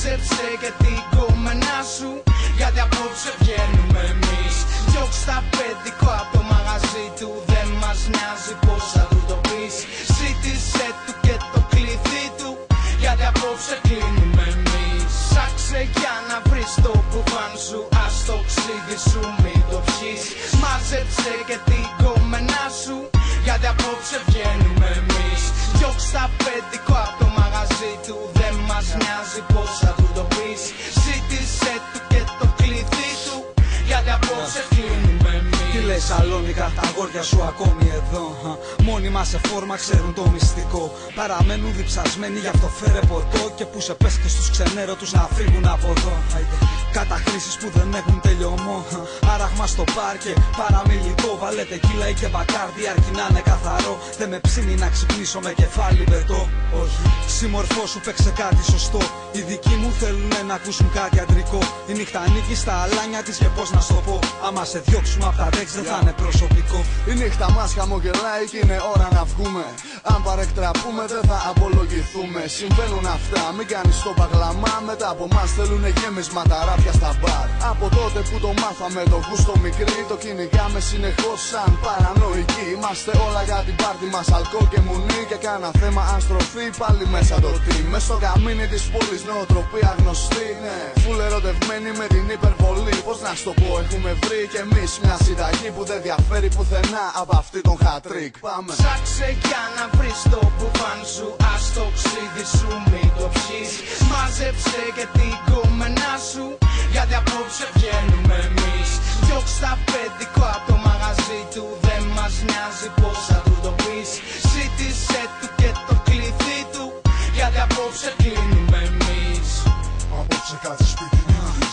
Μάζεψε και την κομμένα σου, γιατί απόψε βγαίνουμε εμείς. Διώξ' τα παιδικό από το μαγαζί του, δεν μας νοιάζει πως θα του το πεις. Ζήτησε του και το κλειδί του, γιατί απόψε κλείνουμε εμείς. Ψάξε για να βρεις το μπουφάν σου, ας το ξύδι σου μην το πιείς. Μάζεψε και την κομμένα σου, γιατί απόψε βγαίνουμε εμείς. Διώξ' τα παιδικό από το μαγαζί του, δεν μας νοιάζει πως θα του το πεις. Ζήτησε του και το κλειδί του, γιατί απόψε κλείνουμε εμείς. Τι λες Σαλόνικα, τα αγόρια σου ακόμη εδώ? Μόνιμα σε φόρμα ξέρουν το μυστικό. Παραμένουν διψασμένοι, γι' αυτό φέρε ποτό. Και που σε πες και στους ξενέρωτους να φύγουν από εδώ. Καταχρήσεις που δεν έχουν τελειωμό. Άραγμα στο πάρκε, παραμιλητό. Βάλε τεκίλα ή και μπακάρδι, αρκεί να είναι καθαρό. Δεν με ψήνει να ξυπνήσω με κεφάλι βετό. Όχι, συμμορφώσου, παίξε κάτι σωστό. Οι δικοί μου θέλουν να ακούσουν κάτι αντρικό. Η νύχτα ανήκει στα αλάνια της και πώς να στο πω. Άμα σε διώξουμε απ' τα τέξ δεν θα είναι προσωπικό. Η νύχτα μας χαμογελάει και είναι ώρα να βγούμε. Αν παρεκτραπούμε δεν θα απολογηθούμε. Συμβαίνουν αυτά, μην κάνεις το παγλαμά. Μετά από μας θέλουνε γέμισμα τα ράπια στα μπαρ. Από τότε που το μάθαμε το γούστο μικρή, το κυνηγάμε συνεχώς σαν παρανοϊκοί. Είμαστε όλα για την πάρτι μας, αλκοόλ και μουνί. Και κάνα θέμα αν στροφή πάλι μέσα το τι. Μες στο καμίνι της πόλης νοοτροπία γνωστή, ναι. Φουλ ερωτευμένη με την υπερβολή. Πώς να στο πω, έχουμε βρει κι εμείς μια συνταγή που δεν διαφέρει πουθενά από αυτή τον χατρίκ. Πάμε. Ψάξε για να βρεις το μπουφάν σου, ας το ξύδι σου μην το πιείς. Μάζεψε και την κομμένα σου, γιατί απόψε βγαίνουμε εμείς. Διώξ' τα παιδικό από το μαγαζί του, δεν μας νοιάζει πως θα του το πεις. Ζήτησε του και το κλειδί του, γιατί απόψε κλείνουμε εμείς. Απόψε κάτσε σπίτι νύχτης.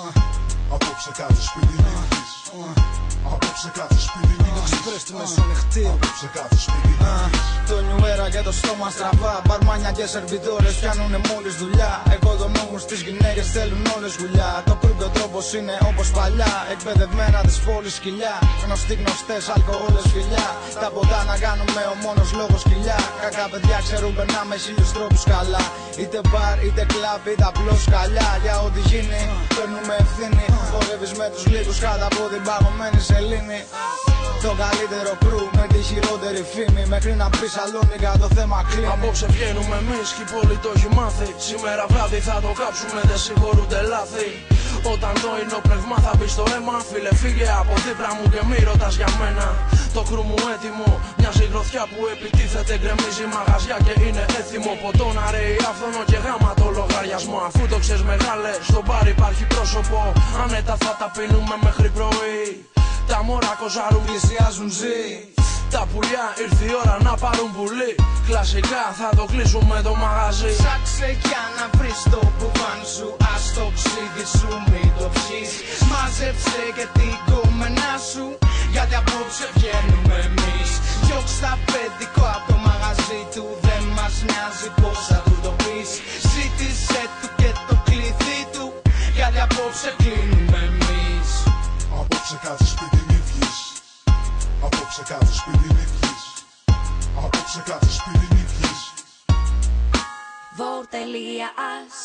Απόψε κάτσε σπίτι νύχτης. Απόψε κάτσε σπίτι νύχτης. Απόψε κάτσε σπίτι νύχτης. Το νιουέρα και το στόμα στραβά. Μπαρμάνια και σερβιτόρες πιάνουνε μόλις δουλειά. Οικοδομούν στις γυναίκες, θέλουν όλες γουλιά. Το κρούγκο τρόπος είναι όπως παλιά. Εκπαιδευμένα της πόλης σκυλιά. Γνωστοί γνωστές, αλκοόλες φιλιά. Τα ποτά να κάνουμε ο μόνος λόγος κοιλιά. Κακά παιδιά ξέρουν περνάμε χίλιους τρόπους καλά. Είτε μπαρ, είτε κλαμπ, είτε απλώς σκαλιά. Για ό,τι γίνει παίρνουμε ευθύνη. Χορεύεις με τους λίγους κάτω από την παγωμένη σελήνη. Το καλύτερο κρου με τη χειρότερη φήμη. Μέχρι να πει Σαλόνικα το θέμα κλείνει. Απόψε βγαίνουμε εμείς και η πόλη το έχει μάθει. Σήμερα βράδυ θα το κάψουμε, δεν συγχωρούνται λάθη. Όταν το υνοπνευμά θα μπει στο αίμα, φίλε φύγε από δίπλα μου και μη ρωτάς για μένα. Το κρου μου έτοιμο, μοιάζει γροθιά που επιτίθεται, γκρεμίζει μαγαζιά και είναι έθιμο. Ποτό να ρέει άφθονο και γάμα το λογαριασμό. Αφού το ξέρεις μεγάλε, στο μπαρ υπάρχει πρόσωπο. Άνετα θα τα πίνουμε μέχρι πρωί. Τα μωρά κοζάρουν, πλησιάζουν ζει. Τα πουλιά ήρθε η ώρα να πάρουν πουλί. Κλασικά θα το κλείσουμε το μαγαζί. Ψάξε για να βρεις το μπουφάν σου, ας το ξύδι σου μην το πιείς. Μάζεψε και την κομμένα σου, γιατί απόψε βγαίνουμε εμείς. Διώξ' τα παιδικό από το μαγαζί του, δεν μας νοιάζει πως θα του το πεις. Ζήτησε του και το κλειδί του, γιατί απόψε κλείνουμε εμείς. Απόψε κάτσε σπίτι νύχτης. Απόψε κάτσε σπίτι νύχτης. Απόψε κάτσε σπίτι νύχτης. Vote.as.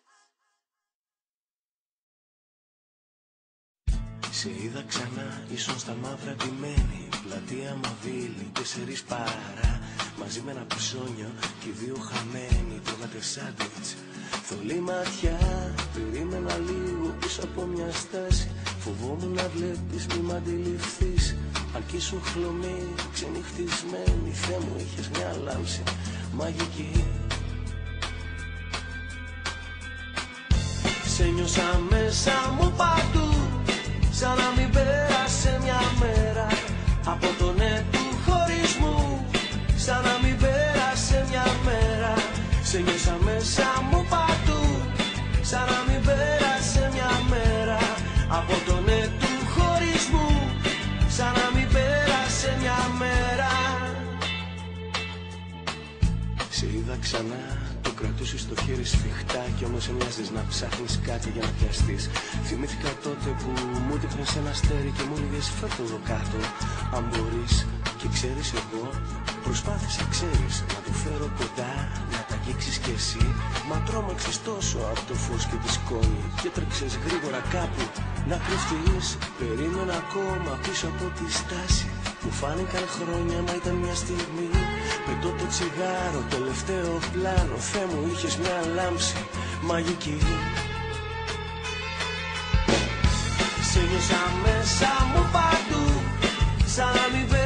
Σε είδα ξανά, ίσον στα μαύρα ντυμένη. Πλατεία Μαβίλη, 4 παρά. Μαζί με ένα ψώνιο και 2 χαμένοι. Τρώγατε σάντουιτς, θολή ματιά. Περίμενα λίγο πίσω από μια στάση. Φοβόμουν να βλέπεις, μη μ' αντιληφθείς. Αν κι ήσουν χλωμή, ξενυχτισμένη. Θεέ μου, είχες μια λάμψη μαγική. Σε νιώσα μέσα μου παντού, σαν να μην πέρασε μια μέρα από το ναι του χωρισμού. Σαν να μην πέρασε μια μέρα. Σε νιώσα μέσα μου παντού, σαν να μην πέρασε μια μέρα από το ναι του χωρισμού. Σαν να μην πέρασε μια μέρα. Σε είδα ξανά, το κρατούσες στο χέρι σφιχτά. Κι όμως έμοιαζες να ψάχνεις κάτι για να πιαστείς. Θυμήθηκα τότε που μου δείχνες ένα αστέρι και μου έλεγες φέρ' το εδώ κάτω αν μπορείς. Και ξέρεις εγώ προσπάθησα, ξέρεις, να το φέρω κοντά, να τα αγγίξεις κι εσύ. Μα τρόμαξες τόσο από το φως και τη σκόνη και τρέξες γρήγορα κάπου να κρυφτείς. Περίμενα ακόμα πίσω από τη στάση. Μου φάνηκαν χρόνια μα ήταν μια στιγμή. Πετώ το τσιγάρο, τελευταίο πλάνο. Θεέ μου, είχες μια λάμψη μαγική. Σε νιώσα μέσα μου παντού, σαν να μην